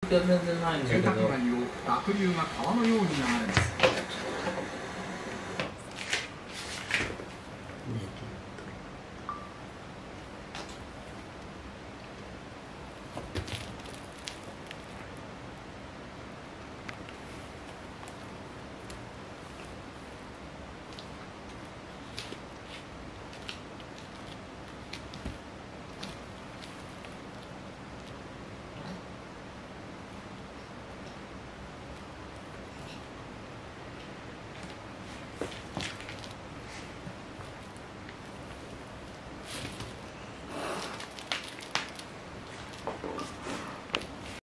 いや全然ないんだけど。 住宅街を濁流が川のように流れます。